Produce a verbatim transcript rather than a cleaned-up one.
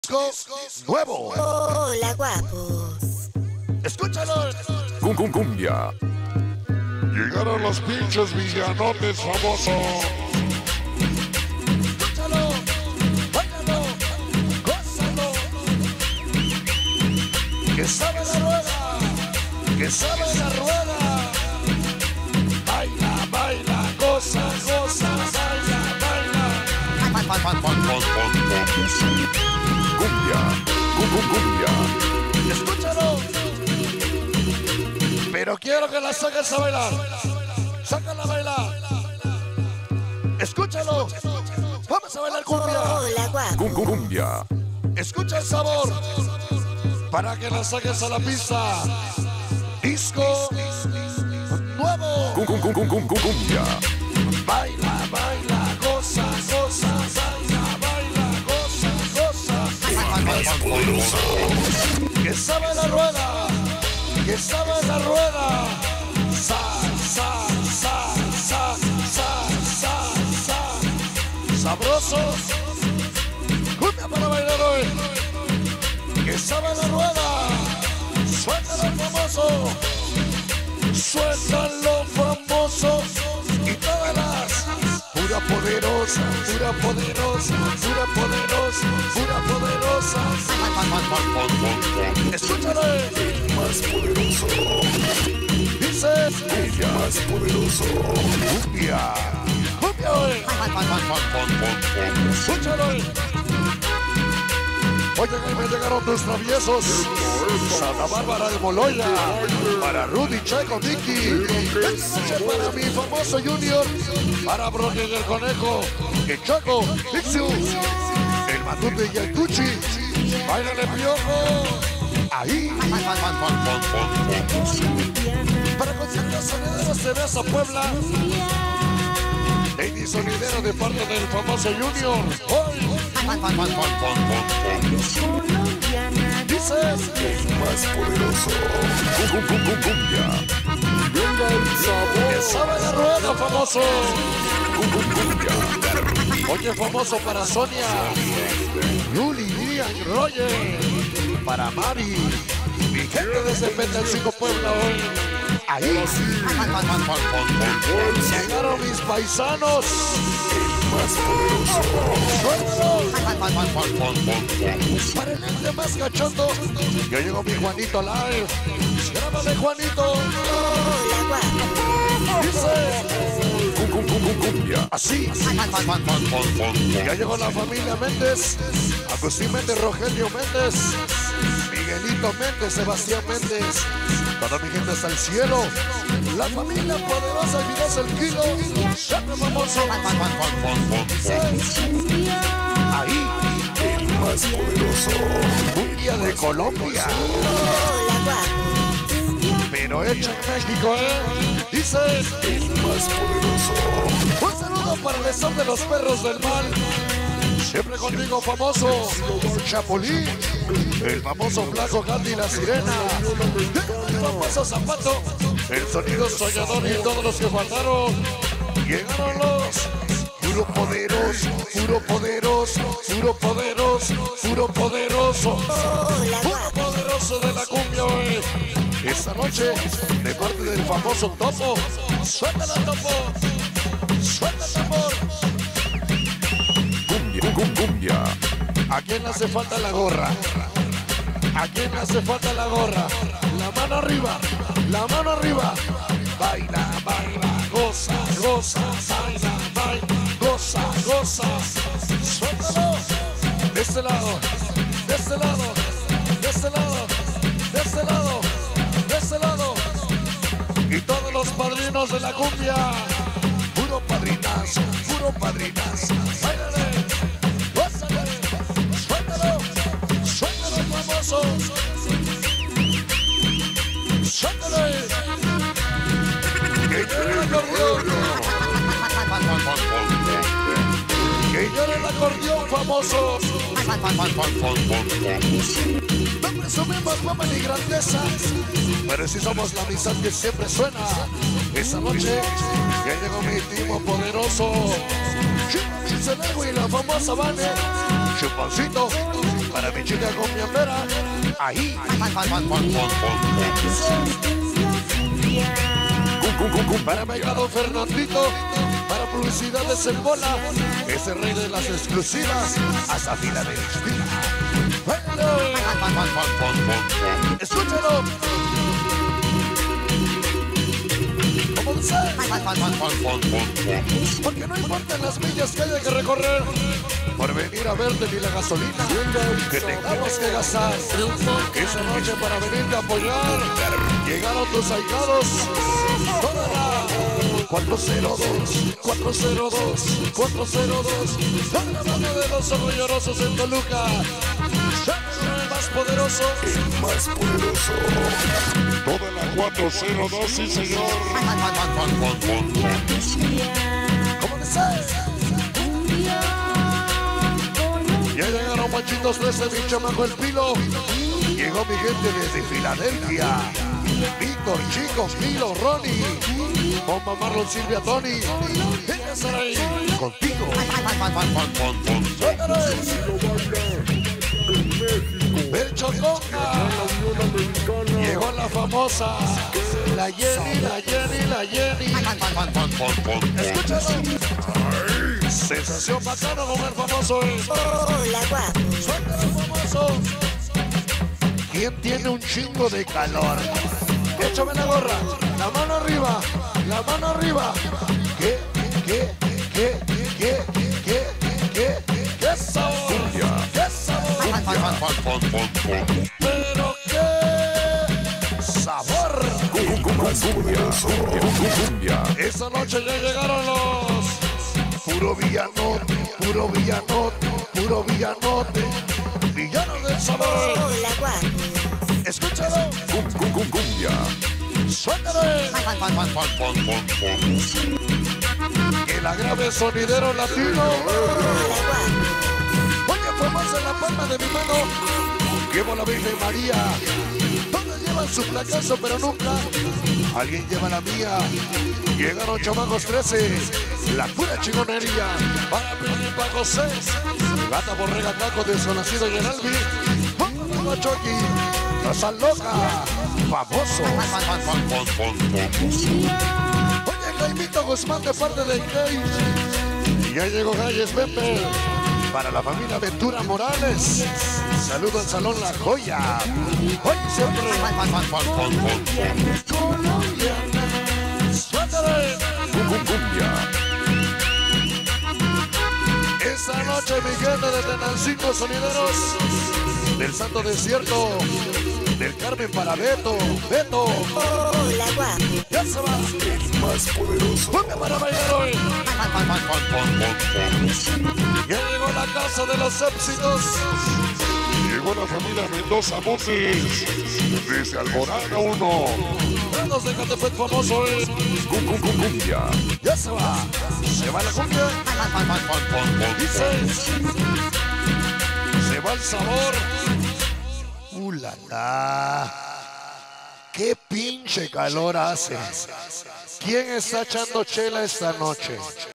Disco nuevo. Hola, guapos. Escúchalo. Cum, cum, cumbia. Llegaron los pinches villanotes famosos. Escúchalo. Báilalo. Gózalo. Que sabe la rueda. Que sabe la rueda. Baila, baila, goza, goza, baila, baila. Cumbia. Cum, cum, cumbia. Escúchalo. Pero quiero que la saques a bailar. Sácala a bailar. Escúchalo. Vamos a bailar cumbia. Hola, guapos. Cum, cum, cumbia. Escucha el sabor. Para que la saques a la pista. Disco nuevo. Cum, cum, cum, cum, cum, cum, cumbia. Baila, baila, goza, goza, baila, baila, goza, goza. Que sabe la rueda. Que sabe la rueda. Sa, sa, sa, sa, sa, sa, sa. Sabrosos. Cumbia para bailar hoy. Que sabe la rueda. Suéltalo famoso. Suéltalo famoso. Y todas las. Pura poderosa, pura poderosa, pura poderosa, pura poderosa. Escúchalo. Más poderoso. Dice. Cumbia. Más poderoso. Cumbia. Cumbia hoy. Escúchalo. Oye, que me llegaron tus traviesos. Santa Bárbara de Moloya. Para Rudy, Checo, Mickey. Esta noche para mi famoso Junior. Para Broly del Conejo. El Chaco, Ixu. El Matute y el Tucci. Báilale Piojo. Ahí. Para conciertos sonideros de Besa Puebla. Lady Sonidero de parte del famoso Junior. Hoy. Dice. Más poderoso. Cum, cum, cum, cum, cumbia. Venga el Que sabor. sabe la rueda, famoso. Cum, cum, cumbia. Oye, famoso para Sonia. Luli, Lilian, Roger. Para Mari. Mi gente desde Petalcingo, Puebla hoy. Ahí. Llegaron mis paisanos. Más poderoso. Suéltalo. Para el gente más cachondo. Ya llegó mi Juanito Live. Grábame, Juanito. Hola, guapos. Dice. Cum, cum, cum, cum, cumbia. Así. Ya llegó la familia Méndez. Agustín Méndez, Rogelio Méndez. Miguelito Méndez, Sebastián Méndez. Toda mi gente hasta el cielo. La familia poderosa, videos el kilo. Siempre famoso. Ahí. El más poderoso. Un día de Colombia. Hola, guapos. Pero hecho en México, ¿eh? Dice. El más poderoso. Un saludo para el son de los perros del mal. Siempre contigo, famoso Chapulín. El famoso Flaco Gandhi, la sirena. El famoso Zapato. El sonido soñador y todos los que faltaron. Llegaron los. Puro poderoso, puro poderoso, puro poderoso, puro poderoso. Hola, Puro guapos. poderoso de la cumbia hoy. Esta noche, de parte del famoso Topo. Suéltala, Topo. Suelta el tambor. Cumbia. Cum, cum, cumbia. ¿A quién le hace falta la gorra? ¿A quién le hace falta la gorra? La mano arriba, la mano arriba. Baila, baila, goza, goza, baila, baila, goza, goza. Suéltalo. De este lado, de este lado, de este lado, de este lado, de este lado. Y todos los padrinos de la cumbia. Puro padrinazo, puro padrinazo. Báilale. Gózale, suéltalo, suéltalo famoso, suéltalo, que llore el acordeón, que llore el acordeón famoso. No presumimos fama ni grandeza, pero si somos la amistad que siempre suena. Esta noche ya llegó mi timo poderoso. Chicos, el agua y la famosa Vane. Chuponcito, Para mi chica con mi ambera, ahí. Para Mercado Fernandito, para publicidades en bola, ese rey de las exclusivas, hasta Filadelfia. Escúchalo. ¿Cómo dice? Porque no importan las millas que haya que recorrer por venir a verte ni la gasolina que tengamos que gastar. Esa noche para venirte a apoyar, llegaron tus ahijados. Toda la cuatro cero dos, cuatro cero dos, cuatro cero dos. Toda la mano de los orgullosos en Toluca. El más poderoso. El más poderoso. Toda la cuatro cero dos, sí señor. ¿Cómo dices? Ya llegaron machitos trece, mi chamaco el Pilo. Llegó mi gente desde Filadelfia. Víctor, Chico, Pilo, Ronnie. Bomba Marlon, Silvia, Tony. Venga, Saray. Contigo. Berchoconga. Llegó la famosa. La Jenny, la Jenny, la Jenny. Escúchalo. Sensación bacana con el famoso. Hola, guapo. Suelta el famoso. ¿Quién tiene un chingo de calor? Échame la gorra. La mano arriba. La mano arriba. ¿Qué? ¿Qué? ¿Qué? ¿Qué? ¿Qué? ¿Qué? ¿Qué sabor? ¿Qué sabor? Pero qué sabor. Esta noche ya llegaron los puro villanote, puro villanote, puro villanote, villanos del sabor. Hola, guapo. Escúchalo. Suéltale. El agrave sonidero latino. Hola, guapo. Oye, fuimos en la palma de mi mano. Llevo la Virgen María. Todos llevan su placazo, pero nunca alguien lleva la mía. Llegaron chamacos trece. La pura chingonería. Para Piolín, para José. Gata Borrega, Caco, Desconocido y el Albi. Pongo a Chucky. Rosa Loca. Famoso. Oye, Jaimito Guzmán de parte de Cage. Y ya llegó Galles Pepe. Para la familia Ventura Morales. Saludo al Salón La Joya. Hoy siempre. Colombiana. Suéltale. Esta noche mi gente de Tenancingo Sonideros. Del Santo Desierto. Del Carmen para Beto. Beto. Hola, guapo. Ya se va. El más poderoso. Ponme para bailar hoy. Ya llegó la casa de los éxitos. Llegó la familia Mendoza Montes. Desde Alborada uno. Prados de Catepec famoso es. Ya se va. Se va la cumbia. Dice. Se va el sabor. Uh, la, la. Qué pinche calor hace. ¿Quién está echando chela esta noche?